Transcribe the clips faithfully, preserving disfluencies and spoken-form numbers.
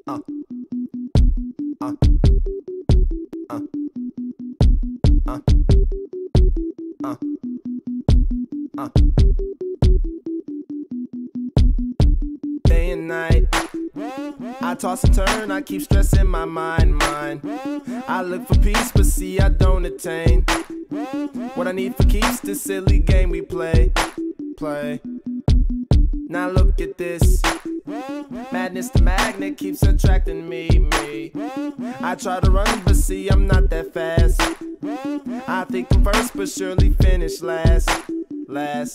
Uh, uh, uh, uh, uh, uh. Day and night, I toss and turn, I keep stressing my mind, mind. I look for peace, but see I don't attain what I need for keeps this silly game we play, play. Now look at this, madness the magnet keeps attracting me, me. I try to run, but see I'm not that fast. I think I'm first, but surely finish last, last.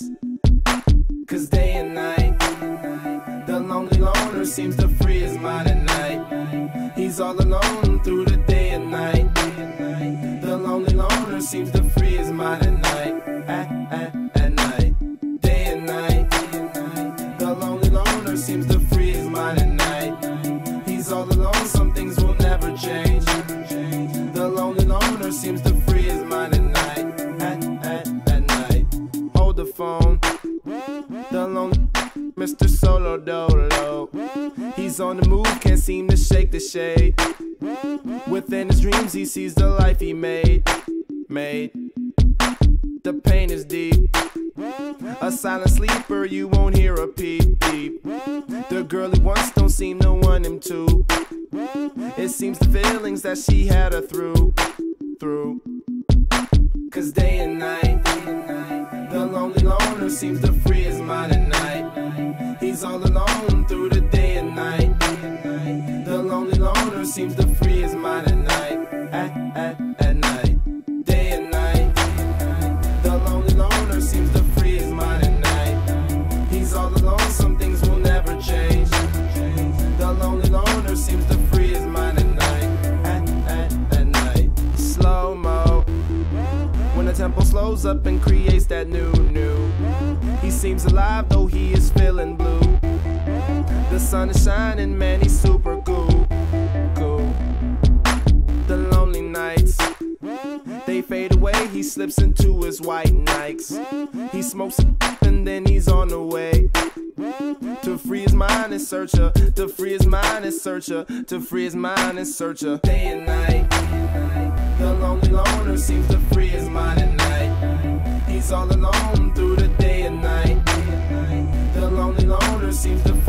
Cause day and night, the lonely loner seems to free his mind at night. He's all alone through the day and night. The lonely loner seems to free his mind at night, at, at, at night. Day and night, the lonely loner seems to free his mind at night. He's all alone, some things will never change. The lonely loner seems to free his mind at night, at, at, at night. Hold the phone, the lonely Mister Solo Dolo. He's on the move, can't seem to shake the shade. Within his dreams he sees the life he made, made. The pain is deep, a silent sleeper, you won't hear a peep, peep. The girl he wants don't seem to want him to. It seems the feelings that she had her through, through. Cause day and night, the lonely loner seems to free his mind at night. He's all alone through the day and night. The lonely loner seems to free his mind at night, at, at, at night. Day and night, the lonely loner seems to free his mind at night. He's all alone, some things will never change. The lonely loner seems to free his mind at night, at, at, at night. Slow-mo, when the tempo slows up and creates that new, new. He seems alive though he is feeling blue. The sun is shining, man, he's super cool, cool. The lonely nights, they fade away, he slips into his white Nikes. He smokes a and then he's on the way to free his mind and search her, to free his mind and search her, to free his mind and search her. Day and night, the lonely loner seems to free his mind at night. He's all alone through the day and night. The lonely loner seems to